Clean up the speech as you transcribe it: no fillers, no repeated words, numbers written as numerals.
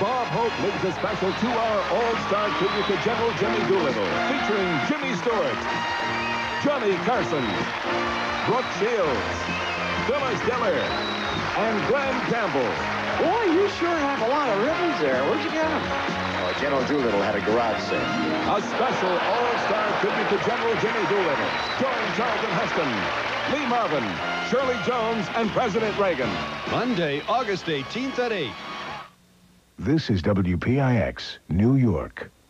Bob Hope leads a special 2-hour all-star tribute to General Jimmy Doolittle, featuring Jimmy Stewart, Johnny Carson, Brooke Shields, Phyllis Diller, and Glenn Campbell. Boy, you sure have a lot of ribbons there. Where'd you get them? Oh, General Doolittle had a garage sale. A special all-star tribute to General Jimmy Doolittle, starring Charlton Heston, Lee Marvin, Shirley Jones, and President Reagan. Monday, August 18th at 8. This is WPIX, New York.